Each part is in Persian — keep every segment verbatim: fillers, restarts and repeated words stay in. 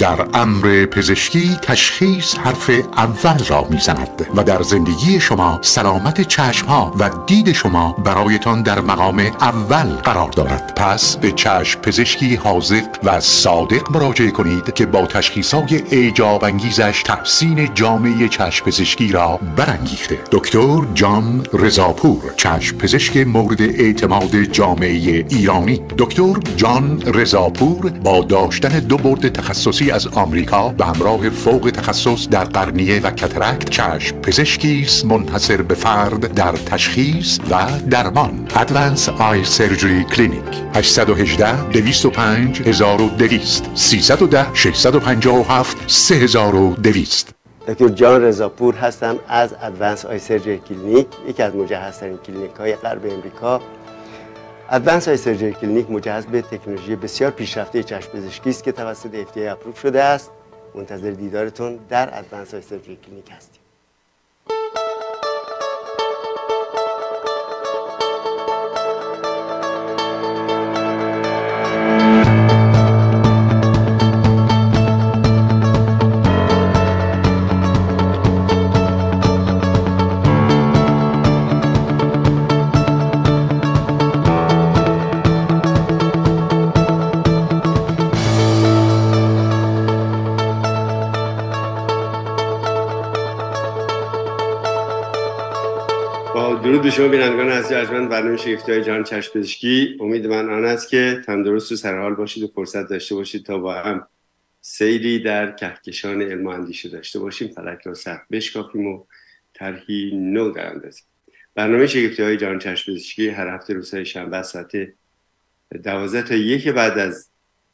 در امر پزشکی تشخیص حرف اول را میزند و در زندگی شما سلامت چشمها و دید شما برایتان در مقام اول قرار دارد. پس به چشم پزشکی حاذق و صادق مراجعه کنید که با تشخیصات اعجاب انگیزش تحسین جامعه چشم پزشکی را برانگیخته. دکتر جان رضاپور، چشم پزشک مورد اعتماد جامعه ایرانی. دکتر جان رضاپور با داشتن دو برد تخصصی از آمریکا به همراه فوق تخصص در قرنیه و کاتاراکت، چشم پزشکی است منحصر به فرد در تشخیص و درمان. ادوانس آی سرجری کلینیک. هشت یک هشت دو صفر پنج یک دو صفر صفر سه یک صفر شش پنج هفت سه یک دو صفر. دکتر جان رضاپور هستم از ادوانس آی سرجری کلینیک، یکی از مجهزترین کلینیک های غرب امریکا. ادوانس آی سرجری کلینیک مجهز به تکنولوژی بسیار پیشرفته چشم پزشکی است که توسط اف دی ای اپروو شده است. منتظر دیدارتون در ادوانس آی سرجری کلینیک هستیم. درود به شما بینندگان عزیز ارجمند برنامه شگفتی‌های جهان چشم پزشکی. امید من آن است که تندرست و سرحال باشید و فرصت داشته باشید تا با هم سیری در کهکشان علم و اندیشه داشته باشیم، فلک را سقف بشکافیم و طرحی نو دراندازیم. برنامه شگفتی‌های جهان چشم پزشکی هر هفته روزهای شنبه ساعت دوازده تا یک بعد از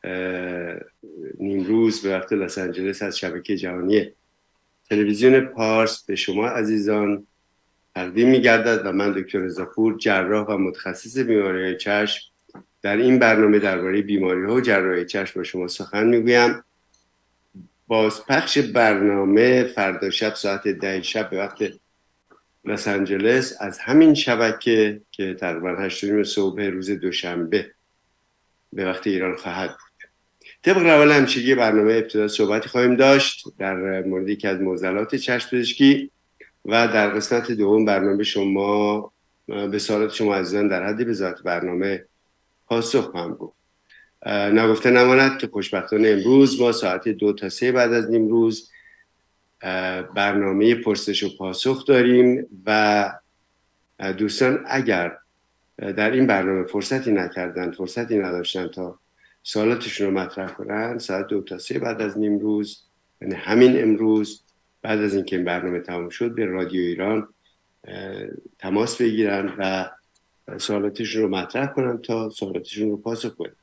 نیمروز به وقت لس آنجلس از شبکه جهانی تلویزیون پارس به شما عزیزان تقدیم می‌گردد و من دکتر رضاپور، جراح و متخصص بیماری‌های چشم، در این برنامه درباره بیماری‌ها و جراحی چشم با شما سخن می‌گویم. بازپخش برنامه فردا شب ساعت ده شب به وقت لس آنجلس از همین شبکه که تقریباً هشت و نیم صبح روز دوشنبه به وقت ایران خواهد بود. طبق روال همیشگی برنامه ابتدا صحبتی خواهیم داشت در مورد یکی از معضلات چشم پزشکی و در قسمت دوم برنامه شما به سوالات شما عزیزان در حدی به ذات برنامه پاسخ خواهم گفت. نگفته نماند که خوشبختانه امروز ما ساعت دو تا سه بعد از نیمروز برنامه پرسش و پاسخ داریم و دوستان اگر در این برنامه فرصتی نکردن، فرصتی نداشتن تا سوالاتشون رو مطرح کنن، ساعت دو تا سه بعد از نیمروز، یعنی همین امروز بعد از اینکه این برنامه تمام شد، به رادیو ایران تماس بگیرن و سوالاتشون رو مطرح کنن تا سوالاتشون رو پاسخ بدن.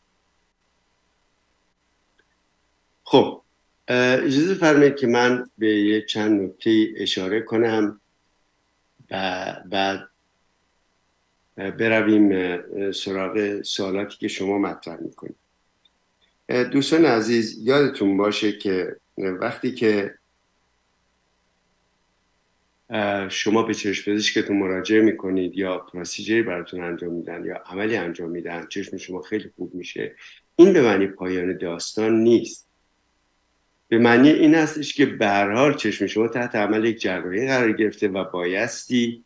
خب اجازه فرمایید که من به یه چند نکته اشاره کنم و بعد برویم سراغ سوالاتی که شما مطرح میکنید. دوستان عزیز، یادتون باشه که وقتی که شما به چشم پزشکتون مراجعه میکنید یا پروسیجری براتون انجام میدن یا عملی انجام میدن، چشم شما خیلی خوب میشه، این به معنی پایان داستان نیست. به معنی این هستش که به هر حال چشم شما تحت عمل یک جراحی قرار گرفته و بایستی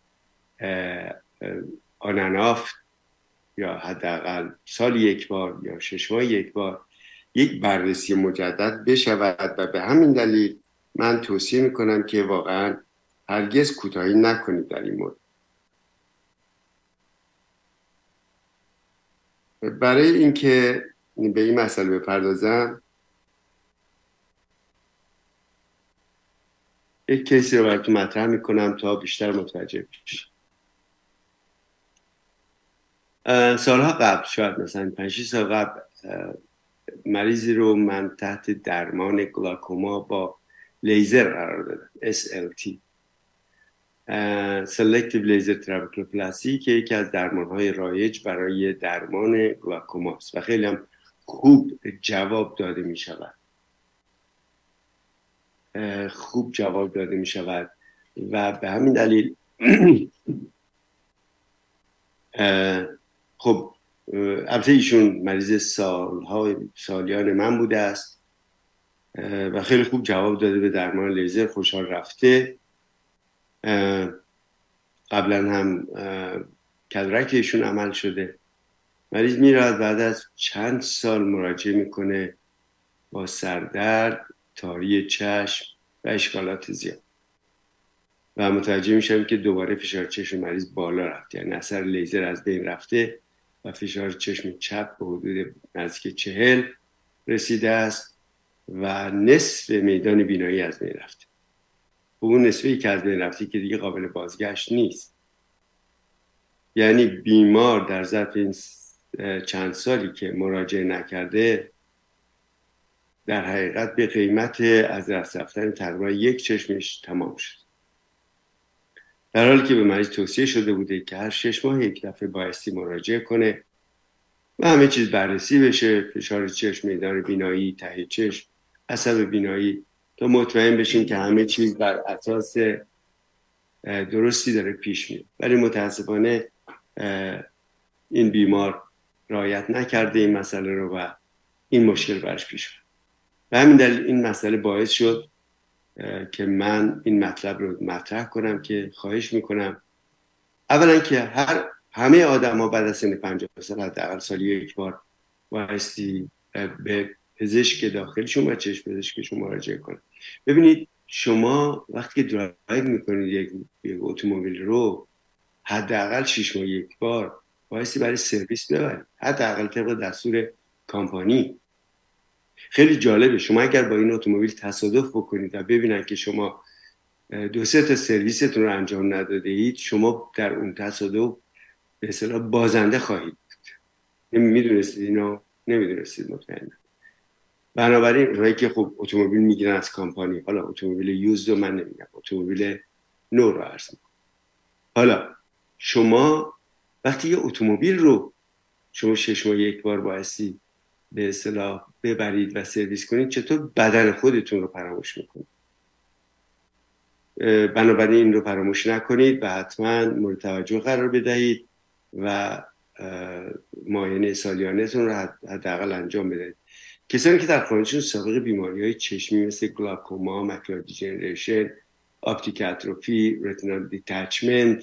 آن اند آف یا حداقل سال یک بار یا شش ماه یک بار یک بررسی مجدد بشود و به همین دلیل من توصیه میکنم که واقعا هرگز کوتاهی نکنید در این مورد. برای اینکه به این مسئله بپردازم یک کیسی رو براتون مطرح میکنم تا بیشتر متوجه بشید. سالها قبل، شاید مثلا پنج شش سال قبل، مریضی رو من تحت درمان گلاکوما با لیزر قرار دادم، اس ال تی Selective Laser Trabeculoplasty که یکی از درمان‌های رایج برای درمان گلاکوما است و خیلی هم خوب جواب داده می شود خوب جواب داده می شود و به همین دلیل خب البته ایشون مریض سالهای سالیان من بوده است و خیلی خوب جواب داده به درمان لیزر، خوشحال رفته. قبلا هم کدرک ایشون عمل شده. مریض میراد بعد از چند سال مراجعه میکنه با سردرد، تاری چشم و اشکالات زیاد و متوجه میشم که دوباره فشار چشم مریض بالا رفت، یعنی اثر لیزر از بین رفته و فشار چشم چپ به حدود نزدیک چهل رسیده است و نصف میدان بینایی از بین رفته. اون نصفی که از بین رفته که دیگه قابل بازگشت نیست. یعنی بیمار در ظرف این چند سالی که مراجعه نکرده در حقیقت به قیمت از دست رفتن تقریبا یک چشمش تمام شد، در حالی که به مریض توصیه شده بوده که هر شش ماه یک دفعه بایستی مراجعه کنه و همه چیز بررسی بشه، فشار چشم، میدان بینایی، ته چشم، عصب بینایی، تا مطمئن بشیم که همه چیز بر اساس درستی داره پیش میره. ولی متاسفانه این بیمار رعایت نکرده این مسئله رو و این مشکل برش پیش اومد. به همین دلیل این مسئله باعث شد که من این مطلب رو مطرح کنم که خواهش میکنم اولا که هر همه آدم ها بعد از سن پنجاه سال حداقل سالی یک بار بایستی به پزشک داخلشون و چشم پزشکشون مراجعه کنن. ببینید شما وقتی که درایو میکنید یک, یک اتومبیل رو حداقل شش ماه یک بار بایستی برای سرویس ببرید، حداقل طبق دستور کمپانی. خیلی جالبه شما اگر با این اتومبیل تصادف بکنید و ببینن که شما دو سه تا سرویستون رو انجام نداده اید، شما در اون تصادف به اصطلاح بازنده خواهید بود. میدونستید اینو؟ نمیدونستید مطمئنا. بنابراین اونایی که خب اتومبیل میگیرن از کمپانی، حالا اتومبیل یوزد رو من نمیگم، اتومبیل نو رو عرض میکنم. حالا شما وقتی یه اتومبیل رو شما شش ماه یک بار بایستی به اصطلاح ببرید و سرویس کنید، چطور بدن خودتون رو فراموش میکنید؟ بنابراین این رو فراموش نکنید و حتما مورد توجه قرار بدهید و معاینه سالیانه‌تون رو حداقل انجام بدهید. کسانی که در خانه‌شون سابقه بیماری‌های چشمی مثل گلاکوما، ماکولار دیژنریشن، اپتیک اتروفی، رتینال دیتچمنت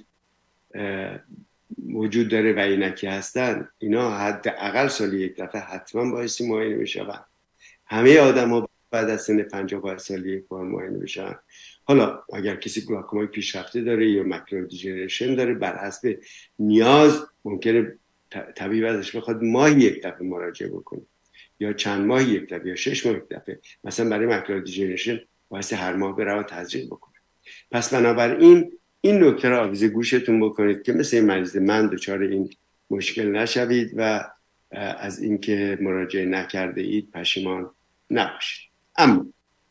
وجود داره و عینکی هستن، اینا حداقل سالی یک دفعه حتما بایستی معاینه بشن. همه آدم‌ها بعد از سن پنجاه باید سالی یک بار معاینه بشن. حالا اگر کسی گلاکومای پیشرفته داره یا ماکولار دیژنریشن داره، بر حسب نیاز ممکنه طبیب ازش بخواد ماهی یک دفعه مراجعه بکنه یا چند ماه یک دفعه یا شش ماه یک دفعه. مثلا برای ماکولار دیژنریشن واسه هر ماه بره و تزریق بکنه. پس بنابراین این نکته را آویزه گوشتون بکنید که مثل این مریض من دچار این مشکل نشوید و از اینکه مراجعه نکرده اید پشیمان نباشید. اما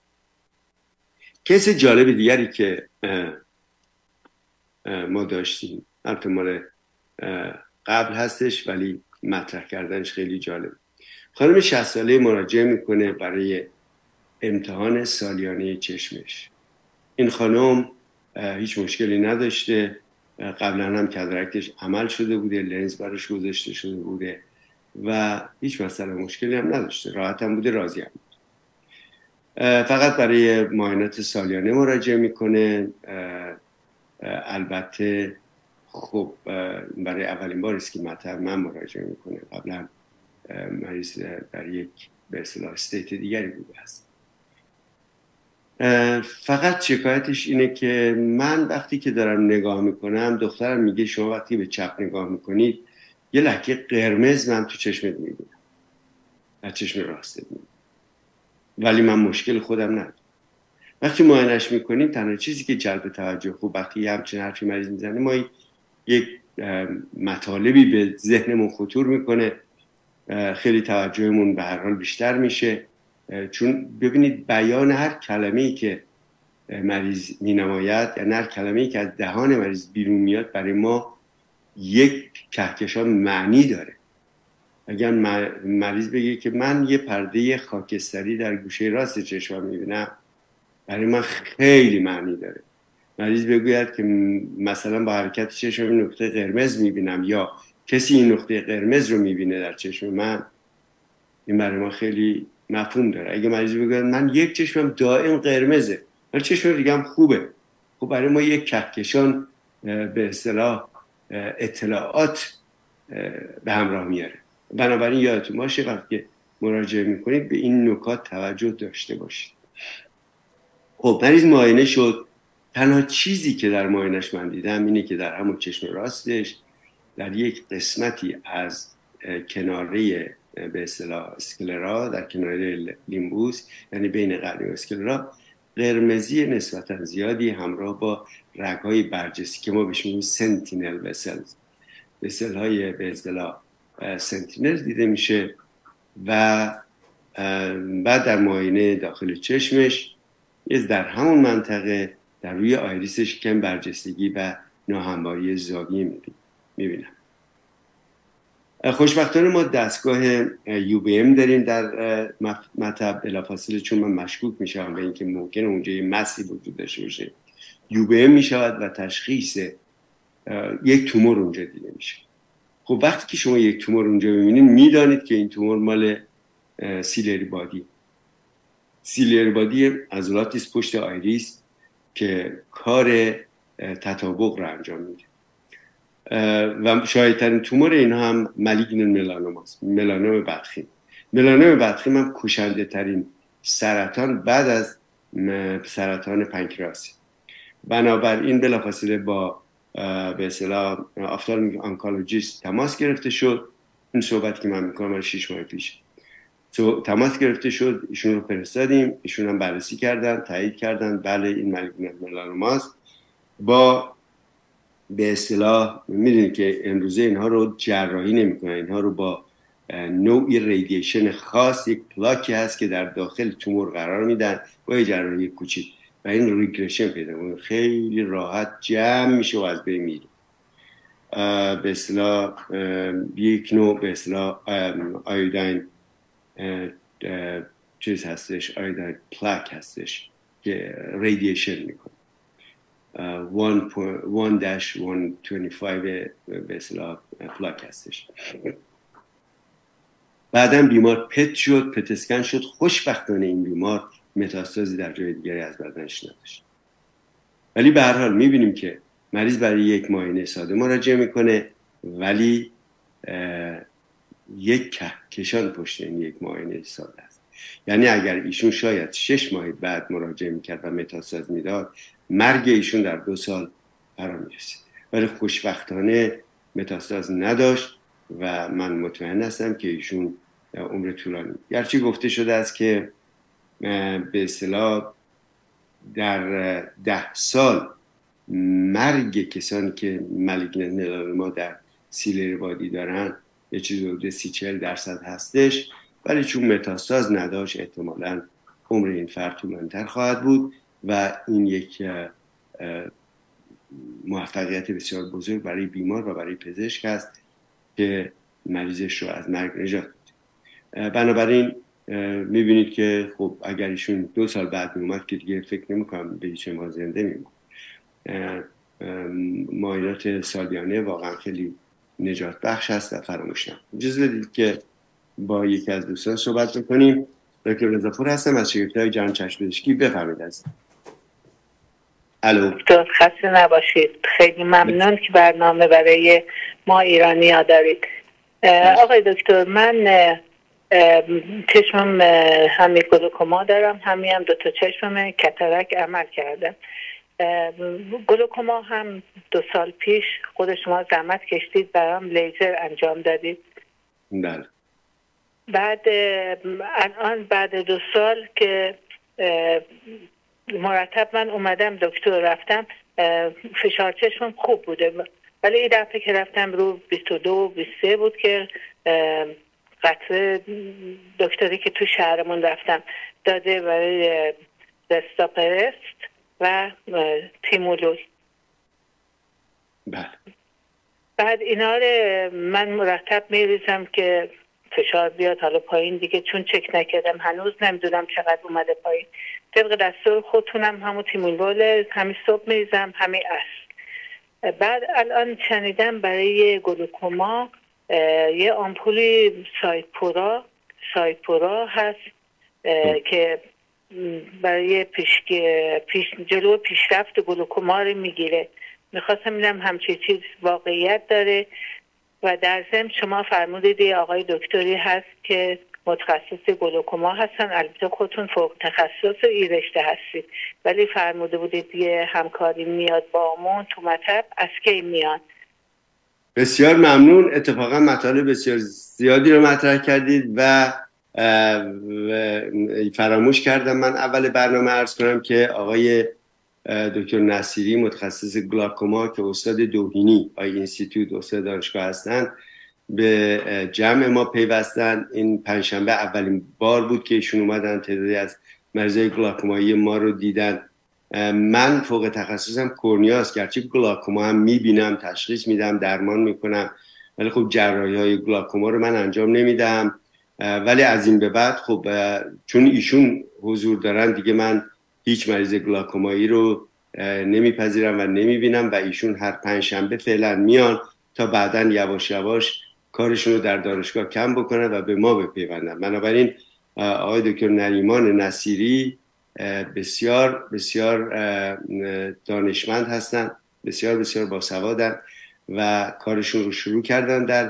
کیس جالب دیگری که ما داشتیم، البته مال قبل هستش ولی مطرح کردنش خیلی جالب. خانم شصت ساله مراجعه میکنه برای امتحان سالیانه چشمش. این خانم هیچ مشکلی نداشته، قبلا هم کدرکش عمل شده بوده، لنز براش گذاشته شده بوده و هیچ مسئله مشکلی هم نداشته، راحت هم بوده، راضی هم بوده. فقط برای معاینات سالیانه مراجعه میکنه. البته خب برای اولین بار است که مطلب من مراجعه میکنه، قبلا مریض در یک به اصطلاح استیت دیگری بوده است. فقط شکایتش اینه که من وقتی که دارم نگاه میکنم، دخترم میگه شما وقتی به چپ نگاه میکنید یه لکه قرمز من تو چشمت میبینم، از چشم راستت میبینم، ولی من مشکل خودم ندارم. وقتی معاینش میکنیم تنها چیزی که جلب توجه خوب وقتی همچین حرفی مریض میزنه، ما یک مطالبی به ذهنمون خطور میکنه، خیلی توجهمون به هر حال بیشتر میشه، چون ببینید بیان هر کلمه‌ای که مریض مینماید، یعنی هر کلمه‌ای که از دهان مریض بیرون میاد برای ما یک کهکشان معنی داره. اگر مریض بگه که من یه پرده خاکستری در گوشه راست چشمم میبینم، برای من خیلی معنی داره. مریض بگوید که مثلا با حرکت چشمم نقطه قرمز میبینم یا کسی این نقطه قرمز رو میبینه در چشم من، این برای ما خیلی مفهوم داره. اگه مریض بگه من یک چشمم دائم قرمزه ولی چشم دیگه هم خوبه، خب برای ما یک کهکشان به اصطلاح اطلاعات به همراه میاره. بنابراین یادتون باشه وقتی مراجعه میکنید به این نکات توجه داشته باشید. خب مریض معاینه شد. تنها چیزی که در معاینش من دیدم اینه که در همون چشم راستش در یک قسمتی از کناره به اصطلاح اسکلرا، در کناره لیمبوس یعنی بین قرنیه و اسکلرا، قرمزی نسبتا زیادی همراه با رگ‌های برجسته که ما بهش میگیم سنتینل وسلز، وسل‌های به اصطلاح سنتینل دیده میشه. و بعد در معاینه داخل چشمش در همون منطقه در روی آیریسش کم برجستگی و ناهمواری زاویه میبینم. خوشبختانه ما دستگاه یو بی ام داریم در مطب، بلافاصله چون من مشکوک میشم به اینکه ممکنه اونجا یه مسی وجود داشته باشه، یو بی ام میشود و تشخیص یک تومور اونجا دیده میشه. خب وقتی که شما یک تومور اونجا ببینید میدانید که این تومور مال سیلری بادی سیلری بادی عضلاتی است پشت آیریس که کار تطابق را انجام میده و شایدترین تومور اینها هم مالیگنن ملانوم است، ملانوم بدخیم. ملانوم بدخیم هم کشنده ترین سرطان بعد از سرطان پانکراسی. بنابراین بلافاصله با به اصطلاح آفتالمیک آنکولوژیست تماس گرفته شد. این صحبت که من میکنم از شش ماه پیش تماس گرفته شد، ایشون رو فرستادیم، ایشون هم بررسی کردن، تایید کردن بله این مالیگنن ملانوم است. با به اصطلاح میدونید که امروزه اینها رو جراحی نمیکنن، اینها رو با نوعی ریدیشن خاص، یک پلاکی هست که در داخل تومور قرار میدن با یه جراحی کوچیک و این ریگرشن پیدا میکنه، خیلی راحت جمع میشه و از بین میره. به اصطلاح یک نوع به اصطلاح آیودین چیز هستش، آیودین پلاک هستش که ریدیشن میکنه. one dash one twenty-five به اصطلاح پلاک هستش. بعداً بیمار پت شد، پت اسکن شد. خوشبختانه این بیمار متاستازی در جای دیگری از بدنش نداشت. ولی به هر حال میبینیم که مریض برای یک معاینه ساده مراجعه میکنه ولی یک کهکشان پشت این یک معاینه ساده است. یعنی اگر ایشون شاید شش ماه بعد مراجعه میکرد و متاستاز میداد، مرگ ایشون در دو سال فرا میرسید. ولی خوشبختانه متاستاز نداشت و من مطمئن هستم که ایشون عمر طولانی، گرچه گفته شده است که به اصطلاح در ده سال مرگ کسانی که مالیگنن ملانوما در سیلری بادی دارن یه چیز حدود سی چهل درصد هستش، ولی چون متاستاز نداشت احتمالاً عمر این فرد طولانی‌تر خواهد بود و این یک موفقیت بسیار بزرگ برای بیمار و برای پزشک است که مریضش رو از مرگ نجات بده. بنابراین میبینید که خب اگر ایشون دو سال بعد میومد که دیگه فکر نمی‌کنم به هیچ ما زنده میموند. معاینات سالیانه واقعا خیلی نجات بخش هست و فراموش نکنید. اجازه بدید که با یکی از دوستان صحبت بکنیم. دکتر رضاپور هستم از شرکت جهان چشم پزشکی. بفرمایید هستم. الو. دکتر خسته نباشید. خیلی ممنون که برنامه برای ما ایرانی ها دارید. آقای دکتر من چشمم همی گلوکوما دارم، همی هم دوتا چشمم کاتاراک عمل کردم. گلوکوما هم دو سال پیش خود شما زحمت کشتید برام لیزر انجام دادید. بله. بعد الان بعد دو سال که مرتب من اومدم دکتر رفتم، فشار چشمم خوب بوده ولی این دفعه که رفتم رو بیست و دو بیست و سه بود که قطره دکتری که تو شهرمون رفتم داده برای دستاپرست و تیمولوز. بله. بعد اینا رو من مرتب میریزم که فشار بیاد حالا پایین دیگه، چون چک نکردم هنوز نمیدونم چقدر اومده پایین. طبق دستور خودتونم همون تیمولول همین صبح میریزم همین عصر. بعد الان شنیدم برای گلوکوما یه آمپولی سایپورا سایپورا هست که برای پیش پیش جلو پیشرفت گلوکوما رو میگیره. میخواستم ببینم همچین چیز واقعیت داره. و در ضمن شما فرمودید یه آقای دکتری هست که متخصص گلوکوما هستن، البته خودتون فوق تخصص این رشته هستید، ولی فرموده بودید یه همکاری میاد با امون تو مطب. از کی میاد؟ بسیار ممنون. اتفاقا مطالب بسیار زیادی رو مطرح کردید و فراموش کردم من اول برنامه عرض کنم که آقای دکتر نصیری متخصص گلاکوما که استاد دوحینی آی اینستیتوت استاد دانشگاه هستند به جمع ما پیوستن. این پنجشنبه اولین بار بود که ایشون اومدن تعدادی از مریضای گلاکومایی ما رو دیدن. من فوق تخصصم کورنیاست، گرچه گلاکوما هم میبینم، تشخیص میدم، درمان میکنم، ولی خب جراحی های گلاکوما رو من انجام نمیدم. ولی از این به بعد خب چون ایشون حضور دارن دیگه من هیچ مریض گلاکومایی رو نمیپذیرم و نمیبینم و ایشون هر پنج شنبه فعلا میان تا بعداً یواش یواش کارشون رو در دانشگاه کم بکنن و به ما بپیوندن. بنابراین آقای دکتر نریمان نصیری بسیار بسیار دانشمند هستن، بسیار بسیار باسوادن و کارشون رو شروع کردن در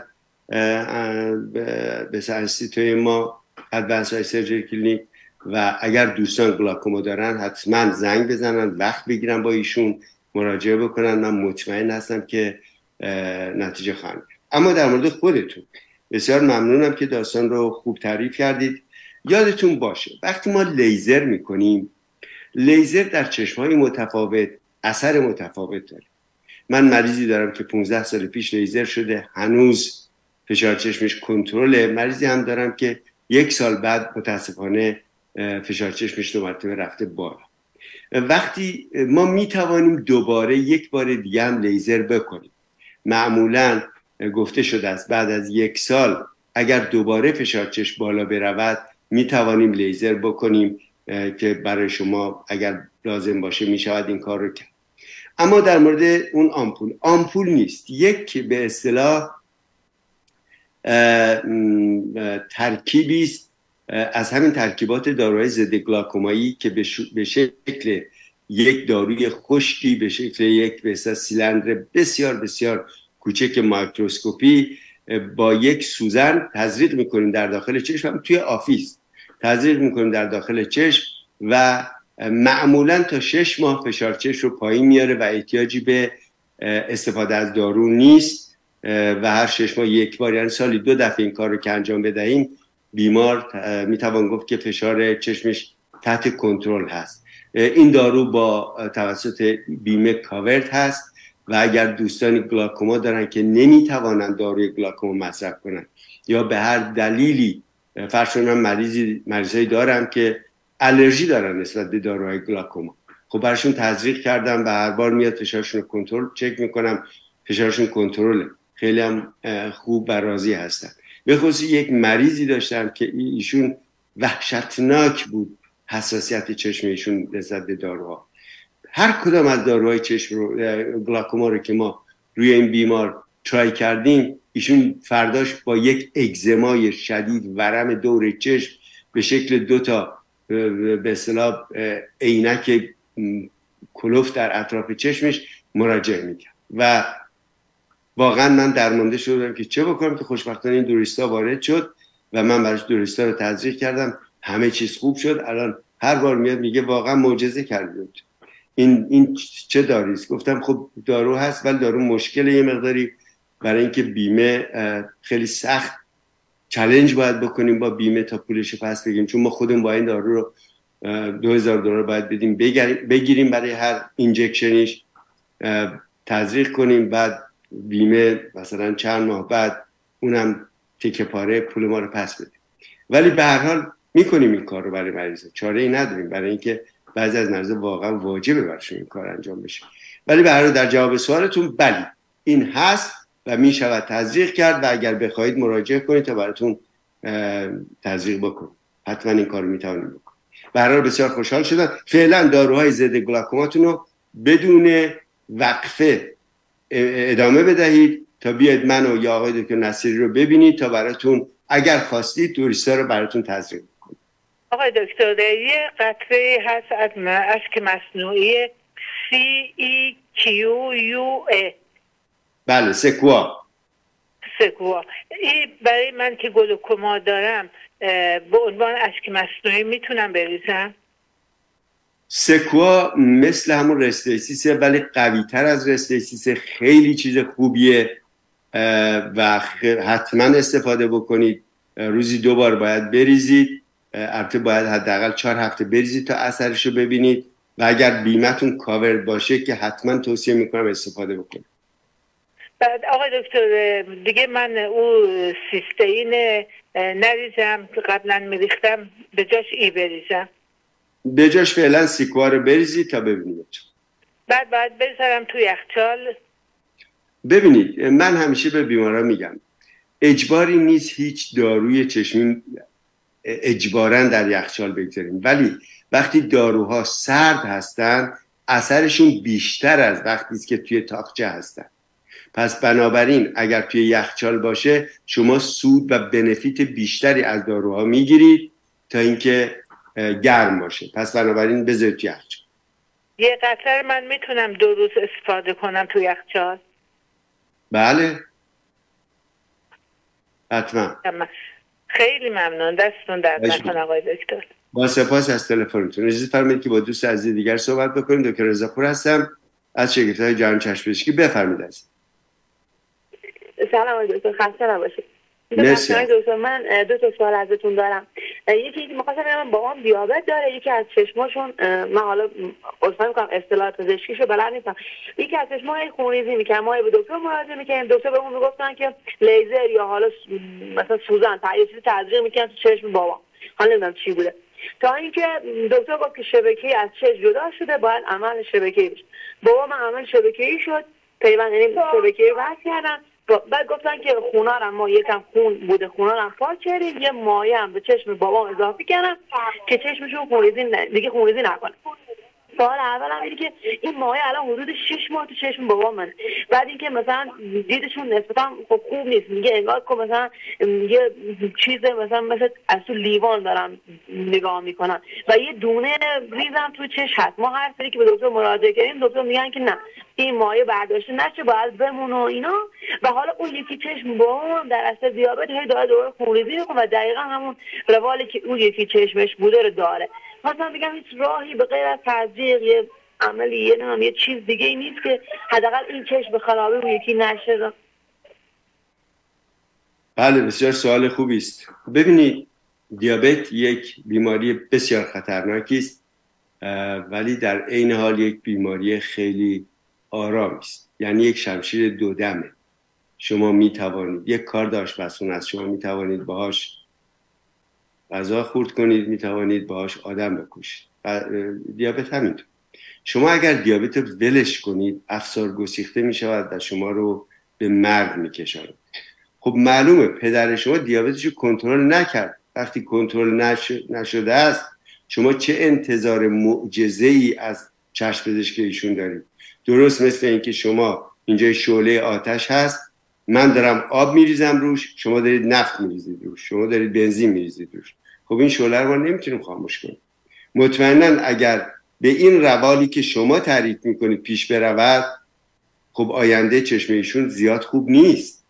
به انستیتوی ما ادوانس سرجری کلینیک و اگر دوستان گلاکوما دارن حتما زنگ بزنن، وقت بگیرن با ایشون مراجعه بکنن. من مطمئن هستم که نتیجه خواهند گرفت. اما در مورد خودتون بسیار ممنونم که داستان رو خوب تعریف کردید. یادتون باشه وقتی ما لیزر میکنیم، لیزر در چشم‌های متفاوت اثر متفاوت داره. من مریضی دارم که پانزده سال پیش لیزر شده، هنوز فشار چشمش کنترله. مریضی هم دارم که یک سال بعد متاسفانه فشار چشمش دو مرتبه رفته بالا. وقتی ما میتوانیم دوباره یک بار دیگه هم لیزر بکنیم، معمولا گفته شده است بعد از یک سال اگر دوباره فشار چشم بالا برود میتوانیم لیزر بکنیم که برای شما اگر لازم باشه میشود این کار رو کرد. اما در مورد اون آمپول، آمپول نیست، یک به اصطلاح ترکیبی است از همین ترکیبات داروهای ضد گلاکومایی که به شکل یک داروی خشکی، به شکل یک به اصطلاح سیلندر بسیار بسیار کوچک مایکروسکوپی با یک سوزن تزریق میکنیم در داخل چشم، هم توی آفیس تزریق میکنیم در داخل چشم و معمولا تا شش ماه فشار چشم رو پایین میاره و احتیاجی به استفاده از دارو نیست و هر شش ماه یک بار، یعنی سالی دو دفعه این کار رو که انجام بدهیم بیمار میتوان گفت که فشار چشمش تحت کنترل هست. این دارو با توسط بیمه کاورد هست و اگر دوستانی گلاکوما دارن که نمیتوانند داروی گلاکوما مصرف کنن یا به هر دلیلی، فرض کنم مریضی مریضایی دارم که الرژی دارن نسبت به داروهای گلاکوما، خب براشون تزریق کردم و هر بار میاد فشارشون رو کنترل چک میکنم، فشارشون کنترله، خیلی هم خوب و راضی هستن. به خصوص یک مریضی داشتم که ایشون وحشتناک بود حساسیت چشم ایشون نسبت به داروها. هر کدام از داروهای چشم رو گلاکوما رو که ما روی این بیمار ترای کردیم، ایشون فرداش با یک اگزمای شدید ورم دور چشم به شکل دو تا به اصطلاح عینک کلوف در اطراف چشمش مراجعه میکرد و واقعا من درمانده شدم که چه بکنم که خوشبختانه این دوریستا وارد شد و من براش دوریستا رو تزریق کردم، همه چیز خوب شد. الان هر بار میاد میگه واقعا معجزه کردید. این این چه دارویست؟ گفتم خب دارو هست ولی دارو مشکل یه مقداری، برای اینکه بیمه خیلی سخت چالش باید بکنیم با بیمه تا پولش پس بگیریم، چون ما خودمون با این دارو رو دو هزار دلار باید بدیم بگیریم برای هر اینجکشنش، تزریق کنیم، بعد بیمه مثلا چند ماه بعد اونم تیکه پاره پول ما رو پس بدیم. ولی به هر حال میکنیم این کار رو برای مریض، چاره ای نداریم، برای اینکه بعضی از مریضا واقعا واجبه براشون این کار انجام بشه. ولی به هر حال در جواب سوالتون بله این هست و میشود تزریق کرد و اگر بخواید مراجعه کنید تا براتون تزریق بکنیم، حتما این کارو میتونید بکنید. به هر حال بسیار خوشحال شدم. فعلا داروهای ضد گلاکوماتون رو بدون وقفه ادامه بدهید تا بیاید من و یا آقای دکتر نصیری رو ببینید تا براتون اگر خواستید توریستا رو براتون تزریق کنید. آقای دکتر یه قطره هست از اشک مصنوعی سی ای کیو یو ای. بله سکوا. سکوا این برای من که گلوکوما دارم به عنوان اشک مصنوعی میتونم بریزم؟ سکوا مثل همون رستیسیسه ولی قوی تر از رستیسیسه. خیلی چیز خوبیه و حتما استفاده بکنید. روزی دو بار باید بریزید، البته باید حداقل چهار هفته بریزید تا اثرشو ببینید و اگر بیمتون کاور باشه که حتما توصیه میکنم استفاده بکنید. بعد آقای دکتر دیگه من او سیستئین نریزم، قبلا میریختم، به جاش ای بریزم؟ به جاش فعلا سیکوا رو بریزید تا ببینید. بعد باید بذارم توی یخچال؟ ببینید من همیشه به بیماران میگم اجباری نیست هیچ داروی چشمی اجباراً در یخچال بگذاریم، ولی وقتی داروها سرد هستن اثرشون بیشتر از وقتی است که توی تاقچه هستن. پس بنابراین اگر توی یخچال باشه شما سود و بنفیت بیشتری از داروها میگیرید تا اینکه گرم باشه. پس بنابراین بذارید توی یخچال. یه قطره من میتونم دو روز استفاده کنم توی یخچال؟ بله حتما. خیلی ممنون، دستتون درد نکنه آقای دکتر. با سپاس از تلفنتون. اجازه فرمایید که با دوست عزیز دیگر صحبت بکنیم. دکتر رضاپور هستم از شگفتی‌های جهان چشم پزشکی. بفرمایید. از سلام آقای دکتر، خسته نباشید. مرسی دکتر من دو تا سوال ازتون دارم. یکی می‌خواستم ببینم بابام دیابت داره، یکی از چشماشون من حالا اصلا میگم اصطلاح پزشکیشو بلد نیستم، یکی از چشمای خونریزی میکنه. ما به دکتر مراجعه میکنیم، دکتر بهمون میگفتن که لیزر یا حالا مثلا سوزن تا یه چیزی تزریق میکنن تو چشم بابام. حالا نمیدونم چی بوده، تا اینکه دکتر گفت که شبکه‌ای از چشم جدا شده باید عمل شبکه‌ای بشه. بابا من عمل شبکه‌ای شد، پیوند یعنی شبکه‌ای وصل کردن، بعد گفتن که خونارم ما یکم خون بوده، خونارم پاک کردیم، یه مایه هم به چشم بابام اضافه کردم که چشمشون خونریزی دیگه خونریزی نکنه. سوال اولم اینه که این مایه الان حدود شش ماه تو چشم بابام منه، بعد اینکه مثلا دیدشون نسبتا خوب خوب نیست، میگه انگار که مثلا یه چیز مثلا مثلا از تو لیوان دارم نگاه میکنن و یه دونه ریزم تو چشم هست. ما هر سری که به دکتر مراجعه کردیم دکتر میگن که نه این مایه برداشته نشه باید بمونه و اینا. و حالا اون یکی چشم بابام در اثر دیابت هی داره دوباره خونریزی میکنه و دقیقا همون روالی که اون یکی چشمش بوده رو داره. مثلا میگم هیچ راهی به غیر از تزریق یه عملی یه نام یه چیز دیگه ای نیست که حداقل این چشم به خرابی اون یکی نشه؟ بله بسیار سوال خوبی است. ببینید دیابت یک بیماری بسیار خطرناکی است ولی در عین حال یک بیماری خیلی آرام است. یعنی یک شمشیر دو دمه. شما می توانید یک کارد آشپزخونه است، شما می توانید باهاش غذا خورد کنید، می توانید باهاش آدم بکشید. دیابت همینطور. شما اگر دیابت رو ولش کنید افسار گسیخته می شود و شما رو به مرگ می کشاند. خب معلومه پدر شما دیابتش رو کنترل نکرد. وقتی کنترل نش... نشده است شما چه انتظار معجزه‌ای از چشم پزشکی ایشون دارید؟ درست مثل اینکه شما اینجا شعله آتش هست، من دارم آب میریزم روش، شما دارید نفت میریزید روش، شما دارید بنزین میریزید روش. خب این شعله رو ما نمیتونیم خاموش کنیم. مطمئنا اگر به این روالی که شما تعریف میکنید پیش برود خب آینده چشم ایشون زیاد خوب نیست.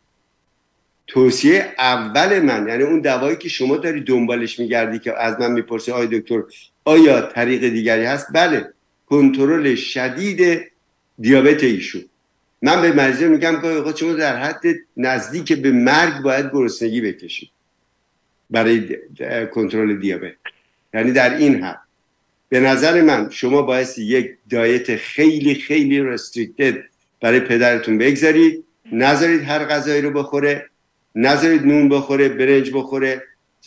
توصیه اول من، یعنی اون دوایی که شما داری دنبالش میگردی که از من میپرسی آی دکتر آیا طریق دیگری هست؟ بله، کنترل شدید دیابت ایشون. من به مریضا میگم که آقا شما در حد نزدیک به مرگ باید گرسنگی بکشید برای کنترل دیابت. یعنی در این حد به نظر من شما باید یک دایت خیلی خیلی رستریکتد برای پدرتون بگذارید، نذارید هر غذایی رو بخوره، نذارید نون بخوره، برنج بخوره،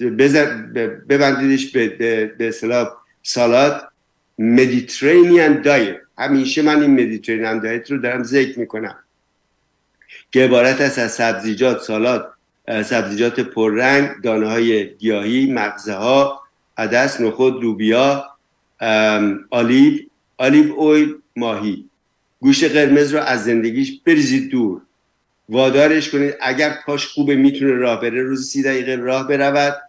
ببندیدش به به اصطلاح سالاد. مدیترینین دایت، همیشه من این مدیترینین دایت رو دارم ذکر میکنم که عبارت است از سبزیجات، سالاد، سبزیجات پررنگ، دانه های گیاهی، مغزه ها، عدس، نخود، لوبیا، آلیو، آلیو اویل، ماهی. گوشت قرمز رو از زندگیش بریزید دور، وادارش کنید اگر پاش خوبه میتونه راه بره، روز سی دقیقه راه برود،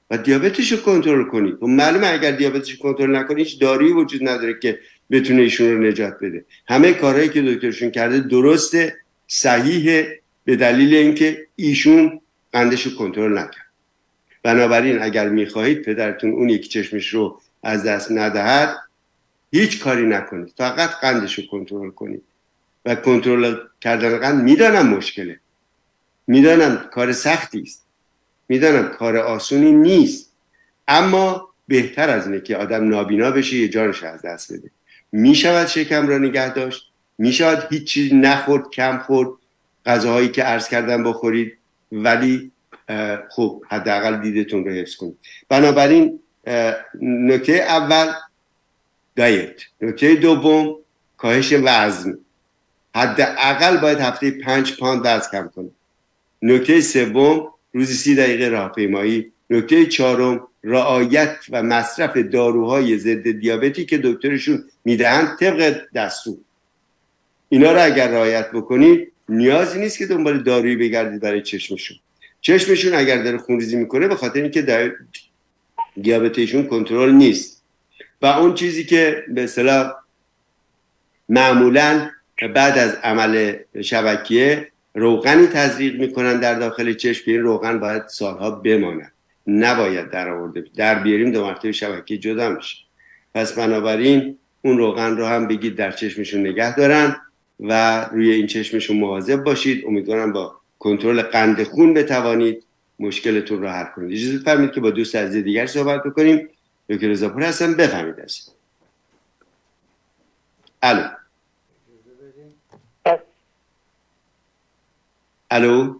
و دیابتش رو کنترل کنید. و معلومه اگر دیابتش رو کنترل نکنید هیچ دارویی وجود نداره که بتونه ایشون رو نجات بده. همه کارهایی که دکترشون کرده درسته، صحیحه، به دلیل اینکه ایشون قندش رو کنترل نکرد. بنابراین اگر میخواهید پدرتون اون یک چشمش رو از دست ندهد هیچ کاری نکنید، فقط قندش رو کنترل کنید. و کنترل کردن قند میدانم مشکله، میدانم کار سختی است، میدانم کار آسونی نیست، اما بهتر از اینه که آدم نابینا بشه یه جانش از دست بده. میشود شکم را نگه داشت، میشود هیچ چیزی نخورد، کم خورد، غذاهایی که عرض کردم بخورید، ولی خب حداقل دیدتون رو حفظ کنید. بنابراین نکته اول دایت، نکته دوم کاهش وزن، حداقل باید هفته پنج پوند وزن کم کنید. نکته سوم روزی سی دقیقه راهپیمایی. نکته چهارم رعایت و مصرف داروهای ضد دیابتی که دکترشون میدهند طبق دستور. اینا رو اگر رعایت بکنید نیازی نیست که دنبال دارویی بگردید برای چشمشون. چشمشون اگر داره خونریزی میکنه به خاطر اینکه دیابتشون کنترل نیست. و اون چیزی که به اصطلاح معمولاً بعد از عمل شبکیه روغنی تزریق میکنن در داخل چشم، این روغن باید سالها بماند، نباید در آورده در بیاریم دو مرتبه شبکیه جدا میشه. پس بنابراین اون روغن رو هم بگید در چشمشون نگه دارن و روی این چشمشون مواظب باشید. امیدوارم با کنترل قند خون بتوانید مشکلتون رو حل کنید. اجازه فرمایید که با دوست عزیز دیگر صحبت بکنیم. دکتر رضاپور هستم، بفهمید هستم. الو الو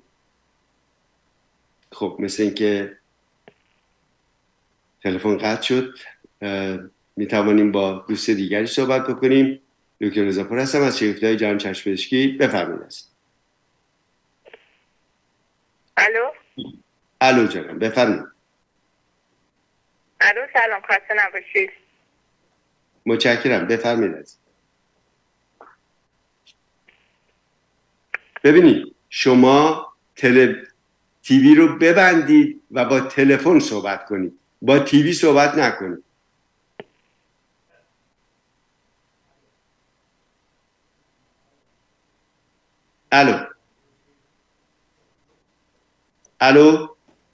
خب مثل این که تلفن قطع شد. می توانیم با دوست دیگری صحبت بکنیم. دکتر رضاپور هستم از شیفتای جهان چشم پزشکی، بفرمایید است. الو الو جانم بفرمایید. الو سلام، خسته نباشید. متشکرم، بفرمایید است. ببینید شما تل... تیوی رو ببندید و با تلفن صحبت کنید، با تیوی صحبت نکنید. الو الو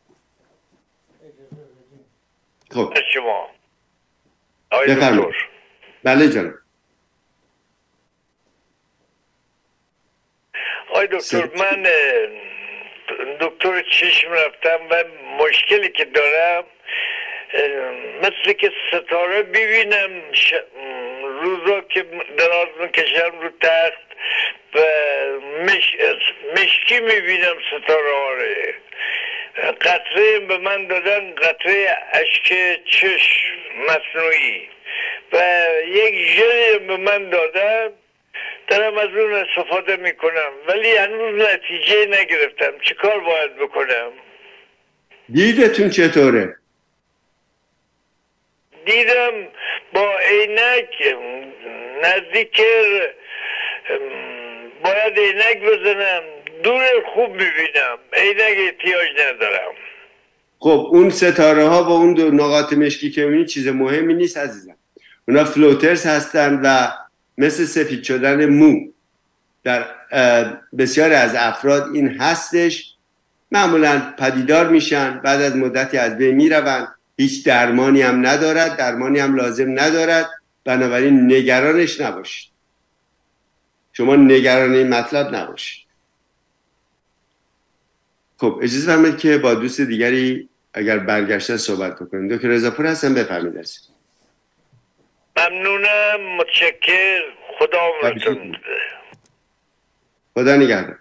خب شما بفرمایید. بله جانم. آی دکتر، من دکتر چشم رفتم و مشکلی که دارم مثل که ستاره ببینم ش... روزا که دراز میکشم رو تخت و مش... مشکی میبینم ستاره ها رو. قطره به من دادن، قطره اشک چشم مصنوعی، و یک ژل به من دادن، دارم از اون استفاده میکنم ولی هنوز نتیجه نگرفتم. چه کار باید بکنم؟ دیدتون چطوره؟ دیدم با عینک نزدیک، باید عینک بزنم، دور خوب میبینم، عینک احتیاج ندارم. خب اون ستاره ها با اون دو نقاط مشکی که میبینی چیز مهمی نیست عزیزم. اونا فلوترز هستن و مثل سفید شدن مو در بسیاری از افراد این هستش. معمولا پدیدار میشن، بعد از مدتی از بین میروند، هیچ درمانی هم ندارد، درمانی هم لازم ندارد. بنابراین نگرانش نباشید، شما نگران این مطلب نباشید. خب اجازه فرمایید که با دوست دیگری اگر برگشته صحبت بکنیم. دکتر رضاپور هستم، بفرمایید است. ممنونم، متشکر، خدا عمرتون. خدا نگهدار.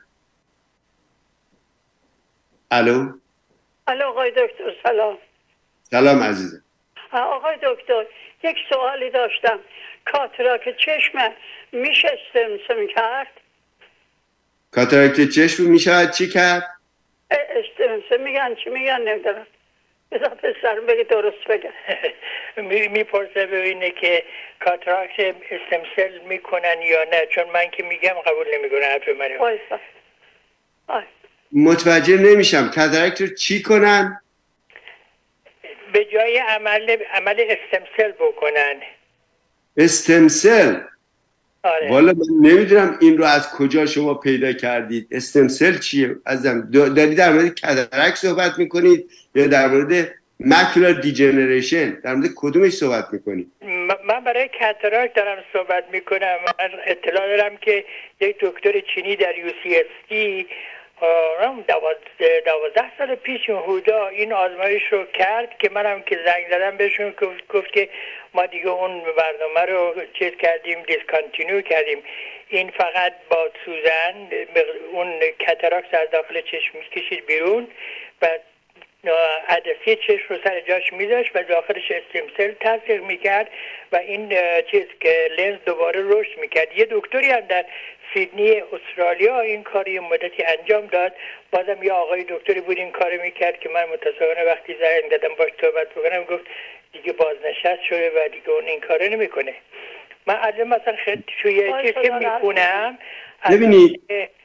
الو الو آقای دکتر سلام. سلام عزیزم. آقای دکتر یک سوالی داشتم. کاتاراک چشم میشه استنس کرد؟ کاتاراک چشم میشه چی کرد؟ استنس میگن چی میگن نمیدونم. بذار پسرم بگه درست بگه. میپرسه ببینه که کاتاراکت استمسل میکنن یا نه، چون من که میگم قبول نمیکنه حرف منو. وایسا. متوجه نمیشم کاتاراکت رو چی کنن؟ به جای عمل عمل استمسل بکنن. استمسل؟ آره. والا من نمیدونم این رو از کجا شما پیدا کردید. استمسل چیه؟ ازم دارید در مورد کاتاراکت صحبت میکنید یا در مورد ماکولار دیجنریشن؟ در مورد کدومش صحبت میکنید؟ من برای کاتاراکت دارم صحبت میکنم. من اطلاع دارم که یک دکتر چینی در یو سی اس دی دوازده سال پیش هودا این آزمایش رو کرد که منم که زنگ زدم بهشون گفت, گفت که ما دیگه اون برنامه رو چیز کردیم، دیسکانتینیو کردیم. این فقط با سوزن اون کاتاراکت از داخل چشم کشید بیرون و عدسی چشم رو سر جاش میذاشت و داخلش استمسل تزریق میکرد و این چیز که لنز دوباره رشد میکرد. یه دکتری هم در سیدنی استرالیا این کاری مدتی انجام داد. بازم یه آقای دکتری بود این کار میکرد که من متاسفانه وقتی زنگ دادم باش صحبت بکنم گفت دیگه بازنشست شده و دیگه اون این کارو نمیکنه. من الان مثلا خیلی توی چیز که میخونم ببینید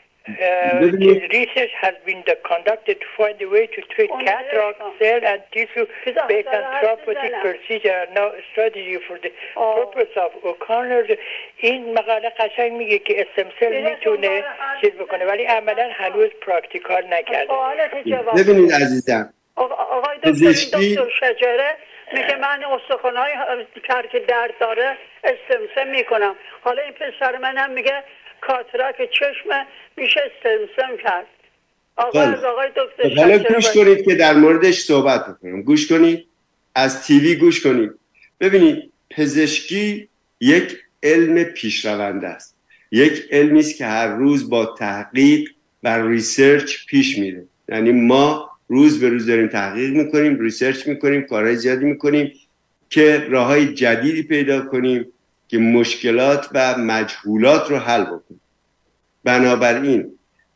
Uh, research has been conducted to find a way to treat cataract cell and tissue based on therapeutic procedure and now strategy for the purpose of O'Connor. این مقاله قشنگ میگه که استمسل میتونه چیز بکنه ولی عملا هنوز پراکتیکال نکرده. ببینید عزیزم، آقای دکتر شجره میگه من استخوان‌های ترک درد داره استمسل میکنم. حالا این پسر منم میگه کاتاراک چشم میشه استمسل کرد. آقا از آقای دکتر حالا گوش کنید که در موردش صحبت بکنم. گوش کنید، از تیوی گوش کنید. ببینید پزشکی یک علم پیشرونده است، یک علمی است که هر روز با تحقیق و ریسرچ پیش میره. یعنی ما روز به روز داریم تحقیق میکنیم، ریسرچ میکنیم، کارهای زیادی میکنیم که راههای جدیدی پیدا کنیم که مشکلات و مجهولات رو حل بکنیم. بنابراین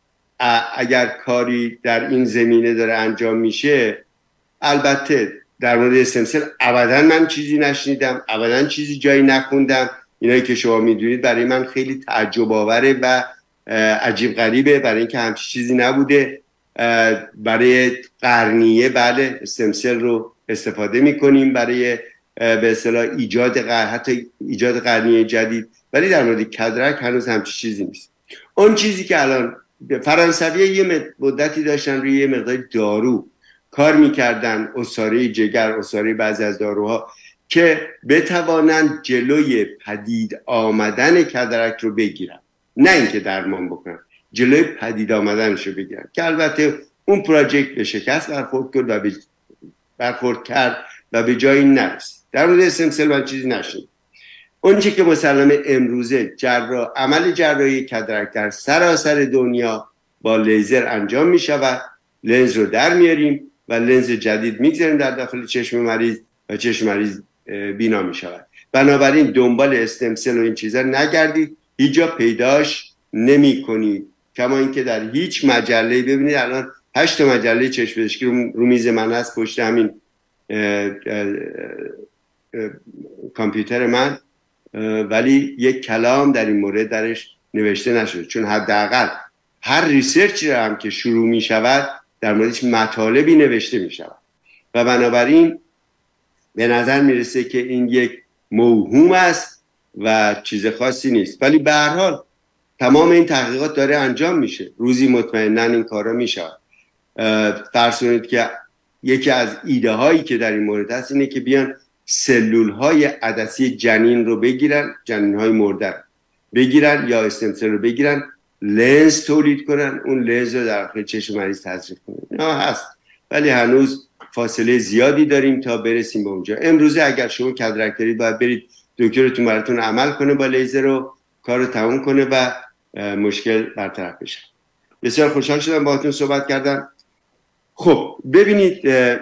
اگر کاری در این زمینه داره انجام میشه، البته در مورد استمسل ابدا من چیزی نشنیدم، ابدا چیزی جایی نخوندم. اینایی که شما میدونید برای من خیلی تعجب آوره و عجیب غریبه، برای اینکه همچین چیزی نبوده. برای قرنیه بله استمسل رو استفاده میکنیم برای به اصطلاح ایجاد قرن، حتی ایجاد قرنیه جدید، ولی در مورد کاتاراکت هنوز همچین چیزی نیست. اون چیزی که الان فرانسوی یه مدتی داشتن روی یه مقدار دارو کار میکردن، عصاره جگر، عصاره بعضی از داروها، که بتوانند جلوی پدید آمدن کاتاراکت رو بگیرن، نه اینکه درمان بکنن، جلوی پدید آمدنش رو بگیرن، که البته اون پروژه به شکست برخورد کرد و به برخورد کرد و به جایی نرسید. در مورد استمسل من چیزی نشد. اون چیزی که مسلمه امروزه جراح عمل جراحی کاتاراکت در سراسر دنیا با لیزر انجام می شود. لنز رو در میاریم و لنز جدید میگذاریم در داخل چشم مریض و چشم مریض بینا می شود. بنابراین دنبال استمسل و این چیزا نگردید، هیچ جا پیداش نمی کنید. کما اینکه در هیچ مجله، ببینید الان هشت مجله چشم پزشکی رو میز من هست پشت همین اه اه اه کامپیوتر من، ولی یک کلام در این مورد درش نوشته نشده، چون حداقل هر ریسرچی رو هم که شروع می شود در موردش مطالبی نوشته می شود و بنابراین به نظر می رسه که این یک موهوم است و چیز خاصی نیست. ولی به هر حال تمام این تحقیقات داره انجام میشه، روزی مطمئناً این کارا می شود. فرض کنید که یکی از ایده هایی که در این مورد هست اینه که بیان سلول های عدسی جنین رو بگیرن، جنین های مرده بگیرن یا استمسل رو بگیرن، لنز تولید کنن، اون لنز رو در داخل چشم مریض تزریق کنن. نه هست، ولی هنوز فاصله زیادی داریم تا برسیم به اونجا. امروزه اگر شما کاتاراکت دارید باید برید دکترتون براتون عمل کنه با لیزر رو، کارو تموم کنه و مشکل برطرف بشه. بسیار خوشحال شدم باهاتون صحبت کردم. خب ببینید اه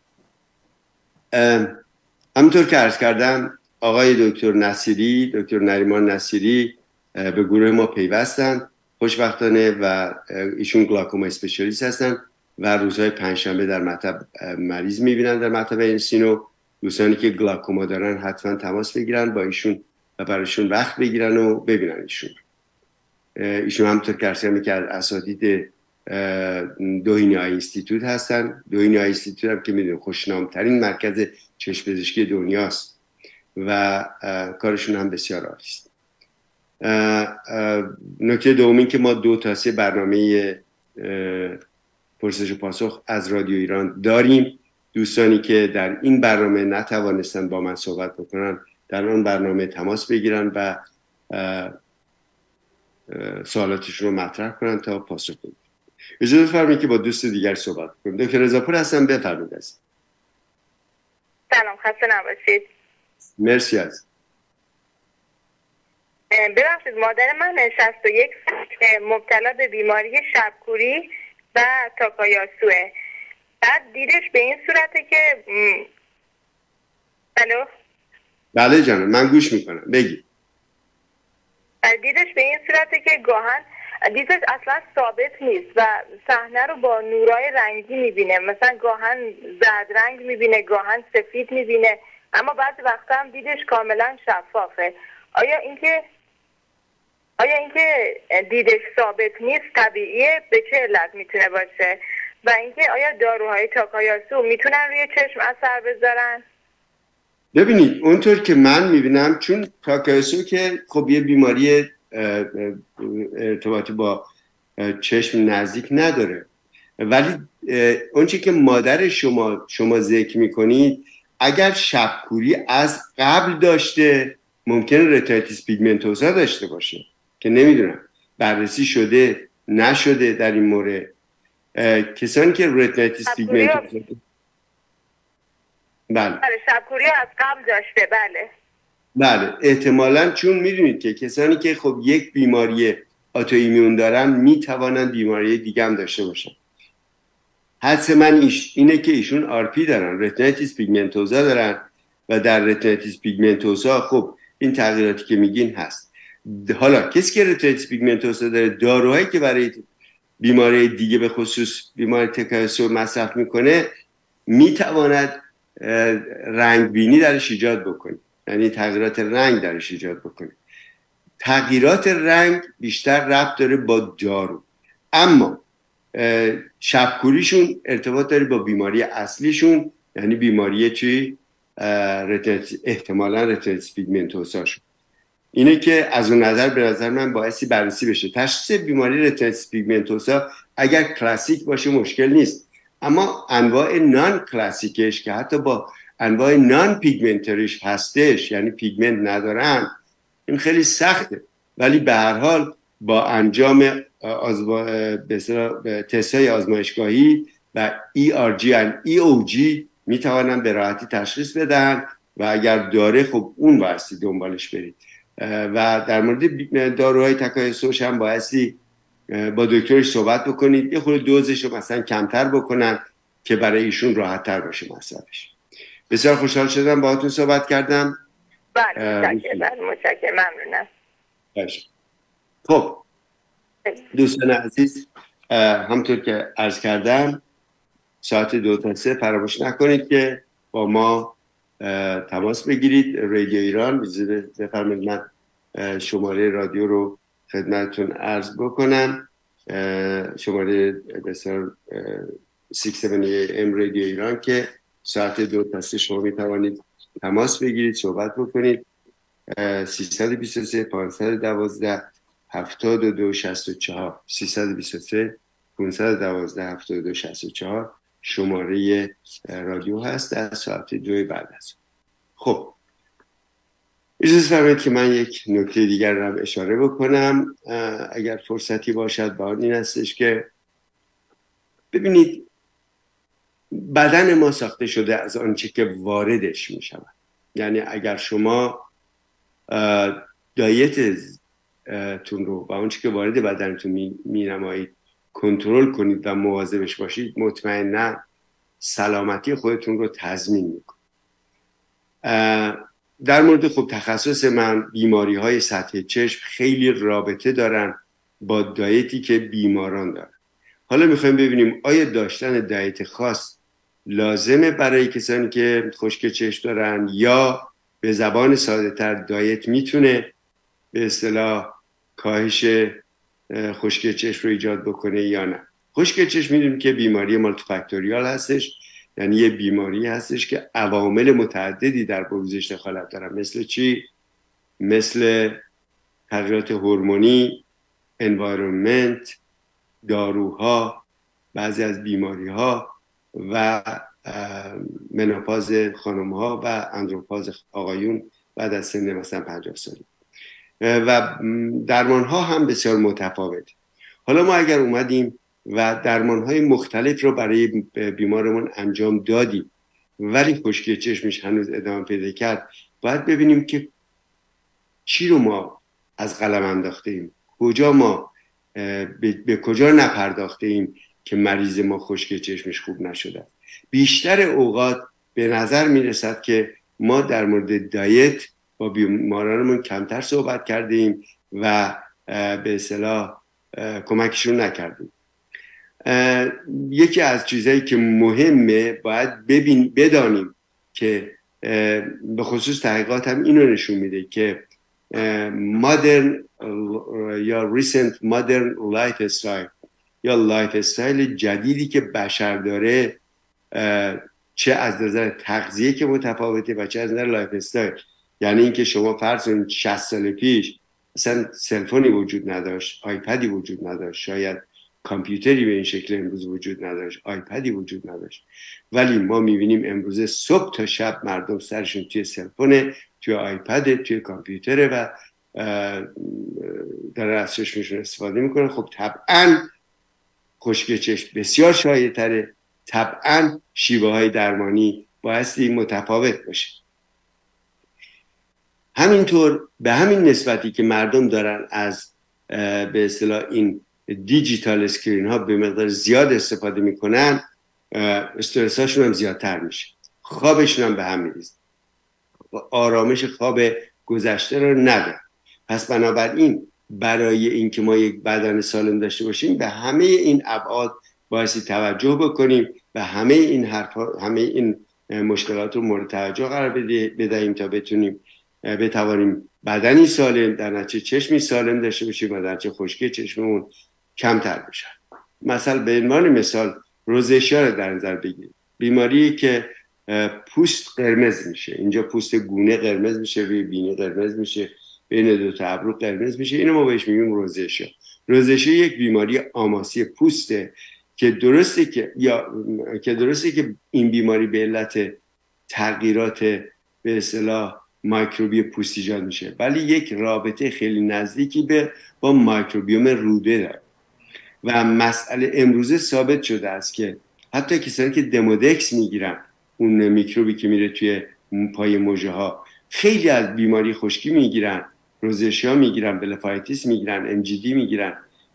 اه همونطور که عرض کردم آقای دکتر نصیری، دکتر نریمان نصیری به گروه ما پیوستن خوشبختانه و ایشون گلاکوما اسپشیالیست هستن و روزهای پنجشنبه در مطب مریض میبینن در مطب انسینو. دوستانی که گلاکوما دارن حتما تماس بگیرن با ایشون و برایشون وقت بگیرن و ببینن ایشون. ایشون همونطور که عرض کردم که اساتید دوهینی آی اینستیتوت هستن. دوهینی آی اینستیتوت هم که میدونید خوشنامترین مرکز چشم پزشکی دنیاست و کارشون هم بسیار عالی است. نکته دوم این که ما دو تا سه برنامه پرسش و پاسخ از رادیو ایران داریم. دوستانی که در این برنامه نتوانستن با من صحبت بکنن در آن برنامه تماس بگیرن و سوالاتشون رو مطرح کنن تا پاسخ بدن. اجازه بفرمایید که با دوست دیگر صحبت کنم. دکتر رضاپور هستم، بفرمایید. سلام، خسته نباشید. مرسی. از ببخشید مادر من شصت و یک مبتلا به بیماری شبکوری و تاکایاسوه. بعد دیدش به این صورته که الو بله جانم من گوش میکنم، بگی. دیدش به این صورته که گاهن دیدش اصلا ثابت نیست و صحنه رو با نورای رنگی میبینه، مثلا گاهن زرد رنگ میبینه، گاهن سفید میبینه، اما بعضی وقتا هم دیدش کاملا شفافه. آیا اینکه آیا اینکه دیدش ثابت نیست طبیعیه؟ به چه علت میتونه باشه؟ و اینکه آیا داروهای تاکایاسو میتونن روی چشم اثر بذارن؟ ببینید اونطور که من میبینم، چون تاکایاسو که خب یه بیماری ارتباطی با چشم نزدیک نداره، ولی اونچه که مادر شما شما ذکر میکنید اگر شبکوری از قبل داشته ممکنه رتینایتیس پیگمنتوزا داشته باشه که نمیدونم بررسی شده نشده در این مورد. کسانی که رتینایتیس پیگمنتوزا بله بله شبکوری از قبل داشته بله بله احتمالاً، چون میدونید که کسانی که خب یک بیماری اتوایمون دارن میتوانند بیماری دیگه هم داشته باشن. حدس من ایش اینه که ایشون آر پی دارن، رتینایتیس پیگمنتوزا دارن و در رتینایتیس پیگمنتوزا خب این تغییراتی که میگین هست. حالا کسی که رتینایتیس پیگمنتوزا داره داروهایی که برای بیماری دیگه به خصوص بیماری تاکایاسو مصرف میکنه میتواند رنگ بینی درش ایجاد بکنه، یعنی تغییرات رنگ درش ایجاد بکنه. تغییرات رنگ بیشتر ربط داره با دارو، اما شبکوریشون ارتباط داره با بیماری اصلیشون، یعنی بیماری چی؟ احتمالاً رتینایتیس پیگمنتوزاشون. اینه که از اون نظر به نظر من بایستی بررسی بشه. تشخیص بیماری رتینایتیس پیگمنتوزا اگر کلاسیک باشه مشکل نیست، اما انواع نان کلاسیکش که حتی با انواع نان پیگمنتریش هستش، یعنی پیگمنت ندارن، این خیلی سخته، ولی به هر حال با انجام آزما... تست‌های آزمایشگاهی و ای آر جی و ای او جی میتوانن به راحتی تشخیص بدن و اگر داره خب اون واسطی دنبالش برید. و در مورد داروهای تاکایاسوش هم بایستی با دکترش صحبت بکنید، یه خورده دوزش رو مثلا کمتر بکنن که برای ایشون راحت تر باشه مصرفش. بسیار خوشحال شدم باهاتون صحبت کردم. بله متشکرم متشکرم ممنونم. خب دوستان عزیز، همطور که عرض کردم ساعت دو تا سه فراموش نکنید که با ما تماس بگیرید. رادیو ایران، بفرمایید من شماره رادیو رو خدمتتون عرض بکنم. شماره بسیار شش هفت ام رادیو ایران که ساعت دو تا سه شما میتوانید تماس بگیرید، صحبت بکنید. سیصد و بیست و سه پانصد و دوازده هفتاد و دو شصت و چهار سیصد و بیست و سه پانصد و دوازده هفتاد و دو شصت و چهار شماره رادیو هست در ساعت دو بعد از. خب اجازه فرمایید که من یک نکته دیگر رو اشاره بکنم اگر فرصتی باشد. با این هستش که ببینید بدن ما ساخته شده از آنچه که واردش می شود. یعنی اگر شما دایت تون رو و آنچه که وارد بدنتون می, می نمایید کنترل کنید و مواظبش باشید، مطمئنا سلامتی خودتون رو تضمین میکنید. در مورد خب تخصص من بیماری های سطح چشم خیلی رابطه دارن با دایتی که بیماران دارن. حالا میخوایم ببینیم آیا داشتن دایت خاص لازمه برای کسانی که خشک چشم دارن یا به زبان ساده تر دایت میتونه به اصطلاح کاهش خشکی چشم رو ایجاد بکنه یا نه. خشک چشم میدونیم که بیماری مالتیفاکتوریال هستش، یعنی یه بیماری هستش که عوامل متعددی در بروزش دخالت دارن. مثل چی؟ مثل تغییرات هورمونی، انوایرمنت، داروها، بعضی از بیماری‌ها و منوپاز خانم‌ها و اندروپاز آقایون بعد از سن مثلا پنجاه سالی و درمان‌ها هم بسیار متفاوت. حالا ما اگر اومدیم و درمان‌های مختلف رو برای بیمارمون انجام دادیم ولی خشکی چشمش هنوز ادامه پیدا کرد، باید ببینیم که چی رو ما از قلم انداخته ایم، کجا ما به, به کجا نپرداخته ایم که مریض ما خشکی چشمش خوب نشده. بیشتر اوقات به نظر میرسد که ما در مورد دایت با بیمارانمون کمتر صحبت کردیم و به اصطلاح کمکشون نکردیم. یکی از چیزایی که مهمه باید ببین بدانیم که به خصوص تحقیقات هم اینو نشون میده که مدرن یا ریسنت مدرن لایف استایل یا لایف استایل جدیدی که بشر داره، چه از نظر تغذیه که متفاوته و چه از نظر لایف استایل، یعنی اینکه شما فرض کنید شصت سال پیش مثلا سلفونی وجود نداشت، آیپدی وجود نداشت، شاید کامپیوتری به این شکل امروز وجود نداشت، آیپدی وجود نداشت، ولی ما میبینیم امروز صبح تا شب مردم سرشون توی سلفونه، توی آیپد، توی کامپیوتره و دارن از چشمشون استفاده میکنن. خب طبعا خشکی چشم بسیار شایع تره، طبعا شیوه های درمانی بایستی متفاوت باشه. همینطور به همین نسبتی که مردم دارن از به اصطلاح این دیجیتال اسکرین ها به مقدار زیاد استفاده میکنن، استرس هاشون هم زیادتر میشه، خوابشون هم به هم میریزه، آرامش خواب گذشته رو ندارن. پس بنابراین برای اینکه ما یک بدن سالم داشته باشیم به همه این ابعاد بایستی توجه بکنیم و همه این حرفا، همه این مشکلات رو مورد توجه قرار بدهیم تا بتونیم بتوانیم بدنی سالم، در نتیجه چشمی سالم داشته باشیم و در نتیجه خشکی چشممون کمتر بشه. مثلا به عنوان مثال روزشیا رو در نظر بگیرید، بیماری که پوست قرمز میشه، اینجا پوست گونه قرمز میشه، روی بینی قرمز میشه، بین دو تا ابرو قرمز میشه، اینو ما بهش میگیم روزشیا. روزشیا یک بیماری آماسی پوسته که درسته که یا که درسته که این بیماری به علت تغییرات به اصطلاح میکروبی پوست ایجاد میشه، ولی یک رابطه خیلی نزدیکی به با میکروبیوم روده داره و مسئله امروزه ثابت شده است که حتی کسانی که دمودکس میگیرن، اون میکروبی که میره توی پای مژه ها، خیلی از بیماری خشکی میگیرن، روزشیا میگیرن، بلفایتیس میگیرن، ام جی دی میگیرن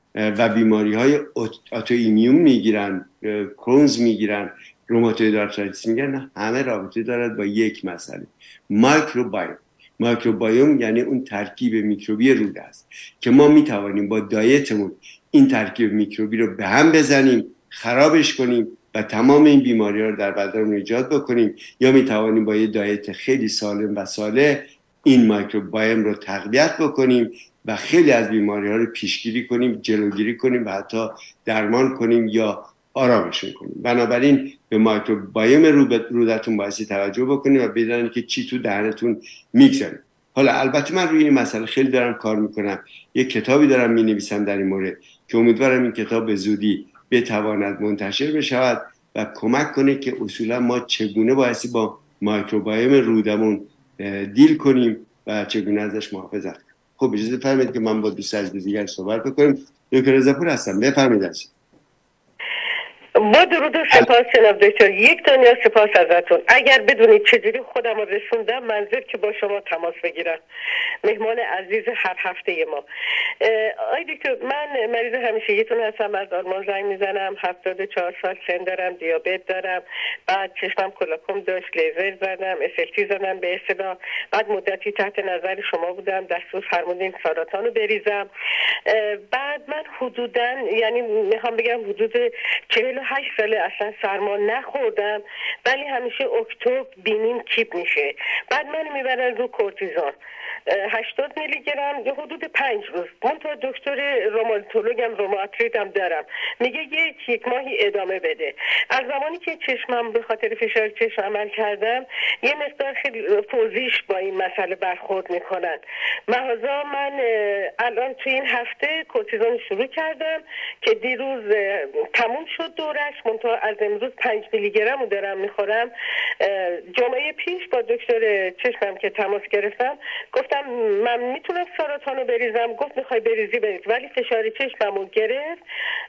و بیماری های اتو ایمیون میگیرن، کرونز میگیرن، روماتوید آرتریتیس میگیرن. همه رابطه دارد با یک مسئله، مایکروبیوم. مایکروبیوم یعنی اون ترکیب میکروبی روده است که ما میتوانیم با دایتمون این ترکیب میکروبی رو به هم بزنیم، خرابش کنیم و تمام این بیماری ها رو در بدنمون ایجاد بکنیم، یا میتوانیم با یه دایت خیلی سالم و صالح این مایکروبیوم رو تقویت بکنیم و خیلی از بیماری ها رو پیشگیری کنیم، جلوگیری کنیم و حتی درمان کنیم یا آرامشون کنیم. بنابراین به مایکروبیوم رودتون بایستی توجه بکنیم و بدونید که چی تو دهنتون میگذره. حالا البته من روی این مسئله خیلی دارم کار میکنم، یک کتابی دارم مینویسم در این مورد که امیدوارم این کتاب به زودی بتواند منتشر بشود و کمک کنه که اصولا ما چگونه بایستی با مایکروبیوم رودمون دیل کنیم و چگونه ازش محافظت کنیم. خب اجازه فرمایید که من با دوست عزیز دیگر صحبت بکنیم. دکتر رضاپور هستم، بفرمایید. با درود و سپاس جناب دکتر، یک دنیا سپاس ازتون. اگر بدونید چجوری خودم رو رسوندم منظور که با شما تماس بگیرم، مهمان عزیز هر هفته ما. آی دکتر، من مریض همیشگیتون هستم، از آلمان زنگ میزنم، هفتاد و چهار سال سن دارم، دیابت دارم، بعد چشمم کلاکوم داشت، لیزر زدم، اسلتی زدم به اصطلاح، بعد مدتی تحت نظر شما بودم، دستور فرمودین ساراتان رو بریزم. بعد من حدوداً، یعنی میخوام بگم حدود چهل و هشت ساله اصلا سرما نخوردم، ولی همیشه اکتبر بینیم کیپ میشه. بعد من میبرن رو کورتیزون هشتاد میلی گرم یا حدود پنج روز. من تا دکتر روماتولوژم روماتریدم دارم میگه یک یک ماهی ادامه بده. از زمانی که چشمم به خاطر فشار چشم عمل کردم یه مقدار خیلی فوزیش با این مسئله برخورد میکنن. محضا من الان تو این هفته کورتیزون شروع کردم که دیروز تموم شد دورش، منتها از امروز پنج میلی گرم رو دارم میخورم. جمعه پیش با دکتر چشمم که تماس گرفتم گفتم من میتونم ساراتانو بریزم؟ گفت میخوای بریزی بریز، ولی فشار چشممو گرفت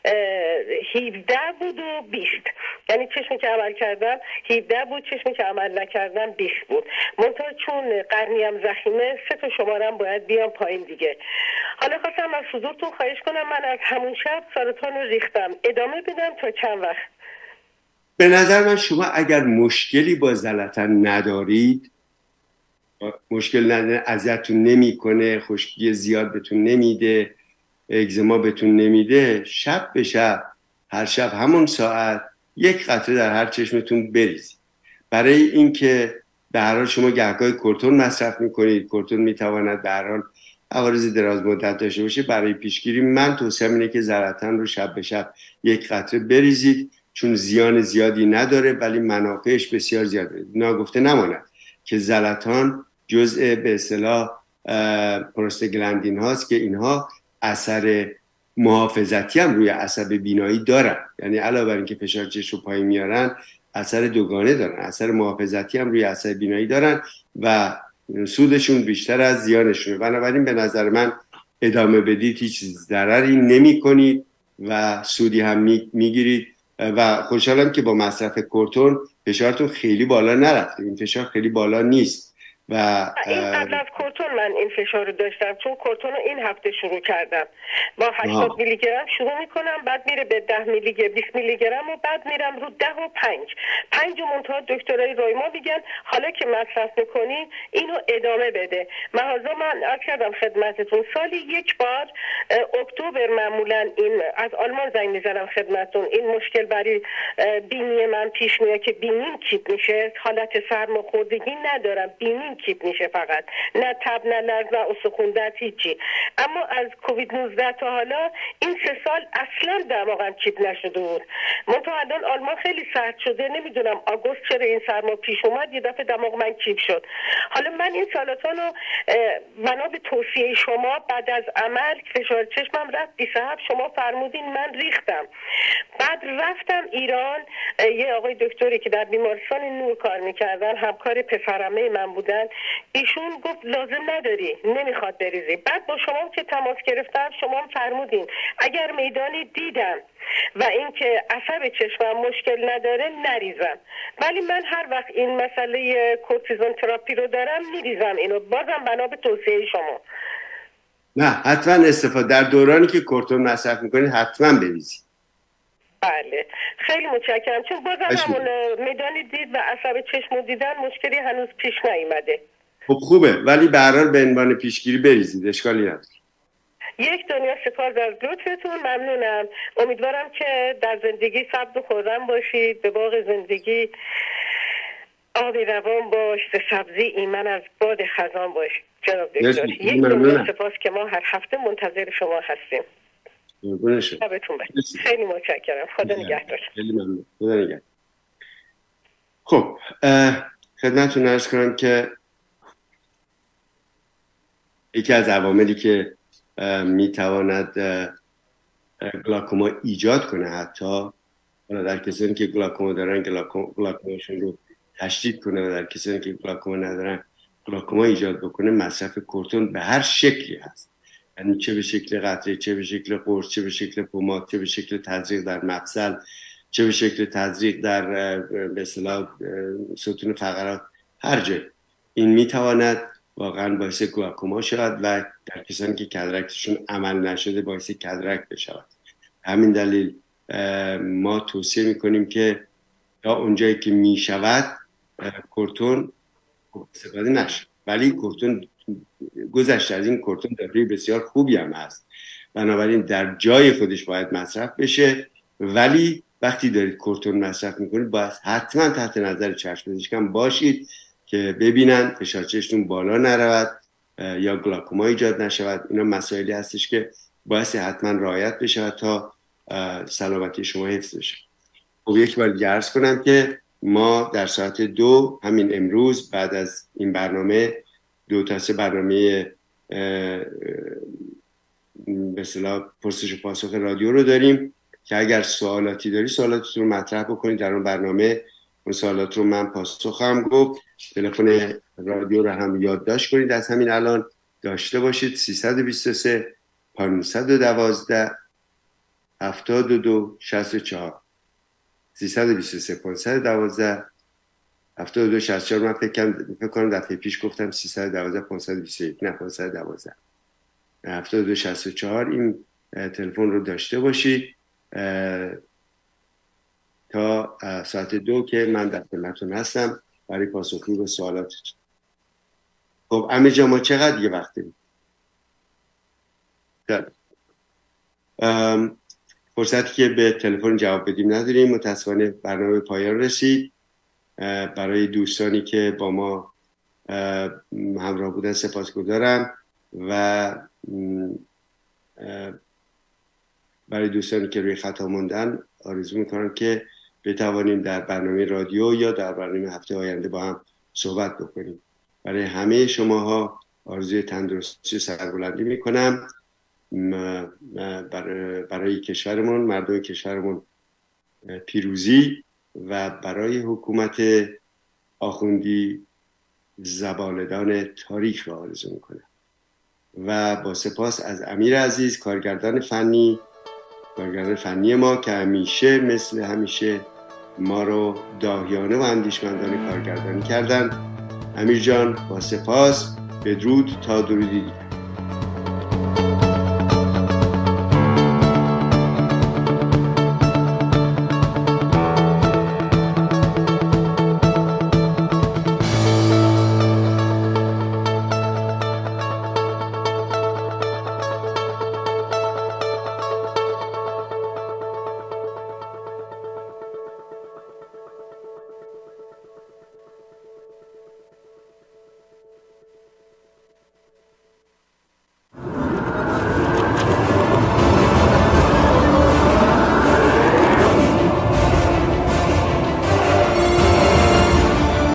هفده بود و بیست، یعنی چشمی که عمل کردم هفده بود، چشمی که عمل نکردم بیست بود. منتها چون قرنیم زخیمه سه تا شمارم باید بیام پایین دیگه. حالا خواستم از حضورتون خواهش کنم من از همون شب ساراتان رو ریختم، ادامه بدم تا چند وقت؟ به نظر من شما اگر مشکلی با زلطن ندارید، مشکل نداره، اذیتتون نمیکنه، خشکی زیاد بهتون نمیده، اگزما بهتون نمیده، شب به شب هر شب همون ساعت یک قطره در هر چشمتون بریزید. برای اینکه به هر حال شما گهگاه کورتون مصرف میکنید، کورتون میتواند به هر حال عوارض دراز مدت داشته باشه. برای پیشگیری من توصیه‌ام اینه که زلطن رو شب به شب یک قطره بریزید، چون زیان زیادی نداره ولی منافعش بسیار زیاده. ناگفته نماند که زلطان جزء به اصطلاح پروستاگلاندین هاست که اینها اثر محافظتی هم روی عصب بینایی دارن، یعنی علاوه بر اینکه فشار چشم رو پایین میارن اثر دوگانه دارن، اثر محافظتی هم روی عصب بینایی دارن و سودشون بیشتر از زیانشونه. بنابراین به نظر من ادامه بدید، هیچ ضرری نمی کنید و سودی هم میگیرید و خوشحالم که با مصرف کورتون فشارتون خیلی بالا نرفته. این فشار خیلی بالا نیست و این قبل از کورتون من این فشار رو داشتم، چون کورتون رو این هفته شروع کردم با هشتاد میلی گرم شروع میکنم، بعد میره به ده میلی گرم، بیست میلی گرم و بعد میرم رو ده و پنج پنج و منتها دکترای رویما میگن حالا که مصرف میکنی اینو ادامه بده. محضا من عرض کردم خدمتتون سالی یک بار اکتبر معمولا این از آلمان زنگ میزنم خدمتتون، این مشکل برای بینی من پیش میاد که بینیم کیپ میشه، حالت سرماخوردگی ندارم، بینیم کیپ میشه فقط، نه تب نه لرز نه استخوان درد هیچی. اما از کووید نوزده تا حالا این سه سال اصلا دماغم کیپ نشده بود. منتها الان آلمان خیلی سرد شده، نمیدونم آگوست چرا این سرما پیش اومد یه دفعه دماغ من کیپ شد. حالا من این سالاتان رو بنا به توصیه شما بعد از عمل فشار چشمم رفت بیست و هفت، شما فرمودین من ریختم، بعد رفتم ایران، یه آقای دکتری که در بیمارستان نور کار میکردن همکار پسرمه من بودن، ایشون گفت لازم نداری، نمیخواد بریزی. بعد با شما که تماس گرفتم شما فرمودین اگر میدانی دیدم و اینکه عصب چشمم مشکل نداره نریزم، ولی من هر وقت این مسئله کورتیزون تراپی رو دارم میریزم اینو، بازم بنا به توصیه شما. نه حتما استفاده در دورانی که کورتون مصرف میکنید حتما بریزید. بله خیلی متشکرم، چون بازم همون میدانی دید و عصب چشم دیدن مشکلی هنوز پیش نیامده. خب خوبه، ولی به هر حال به عنوان پیشگیری بریزید، اشکالی نداره. یک دنیا سپاس از لطفتون، ممنونم. امیدوارم که در زندگی سبز و خرم باشید، به باغ زندگی آبی روان باش، به سبزی ایمن از باد خزان باش. جناب دکتر یک دنیا سپاس که ما هر هفته منتظر شما هستیم. شبتون بخیر. خیلی متشکرم، خدا نگهدار. خیلی ممنون، خدا نگهدار. خب خدمتتون عرض کنم که یکی از عواملی که میتواند گلاکوما ایجاد کنه، حتی در کسانی که گلاکوما دارن گلاکوماشون رو تشدید کنه و در کسانی که گلاکوما ندارن گلاکوما ایجاد بکنه، مصرف کورتون به هر شکلی هست، یعنی چه به شکل قطره، چه به شکل قرص، چه به شکل پماد، چه به شکل تزریق در مفصل، چه به شکل تزریق در به اصطلاح ستون فقرات، هر جا این میتواند واقعا باعث گلاکوما شود و در کسانی که کاتاراکتشون عمل نشده باعث کاتاراکت بشود. همین دلیل ما توصیه میکنیم که تا اونجایی که میشود کورتون استفاده نشه، ولی کورتون گذشته از این کورتون داروی بسیار خوبی هم هست، بنابراین در جای خودش باید مصرف بشه، ولی وقتی دارید کورتون مصرف میکنید باید حتما تحت نظر چشم‌پزشکم باشید که ببینن فشار چشمتون بالا نرود یا گلاکوما ایجاد نشود. اینا مسائلی هستش که باید حتما رعایت بشه تا سلامتی شما حفظ بشه. خب یک بار دیگه عرض کنم که ما در ساعت دو همین امروز بعد از این برنامه دو تا سه برنامه به اصطلاح پرسش و پاسخ رادیو رو داریم که اگر سوالاتی داری سوالاتتون رو مطرح بکنید در اون برنامه، اون سوالات رو من پاسخ خواهم گفت. تلفن رادیو رو هم یادداشت کنید، از همین الان داشته باشید: سیصد و بیست و سه پانصد و دوازده هفتاد و دو شصت و چهار سیصد و بیست و سه پانصد و دوازده هفتاد و دو شصت و چهار. من فکر کنم دفعه پیش گفتم سیصد و دوازده پانصد و بیست و یک، نه پانصد و دوازده هفتاد و دو شصت و چهار. این تلفن رو داشته باشید تا ساعت دو که من در خدمتتون هستم برای پاسخگویی به سوالاتتون. خب امیر جان ما چقدر دیگه وقت داریم؟ فرصتی که به تلفن جواب بدیم نداریم. متاسفانه برنامه پایان رسید. برای دوستانی که با ما همراه بودن سپاسگزارم و برای دوستانی که روی خط ماندن آرزو میکنم که بتوانیم در برنامه رادیو یا در برنامه هفته آینده با هم صحبت بکنیم. برای همه شماها آرزوی تندرستی و سربلندی میکنم. برای, برای کشورمون، مردم کشورمون پیروزی و برای حکومت آخوندی زبالدان تاریخ رو آرزو میکنم. و با سپاس از امیر عزیز کارگردان فنی کارگردان فنی ما که همیشه مثل همیشه ما رو داهیانه و اندیشمندانه کارگردانی کردن. امیر جان با سپاس. بدرود تا درودی.